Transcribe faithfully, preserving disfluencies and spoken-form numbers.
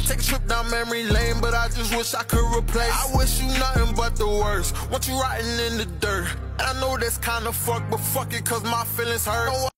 Take a trip down memory lane, but I just wish I could replace. I wish you nothing but the worst. Want you rotting in the dirt, and I know that's kinda fucked, but fuck it, cause my feelings hurt.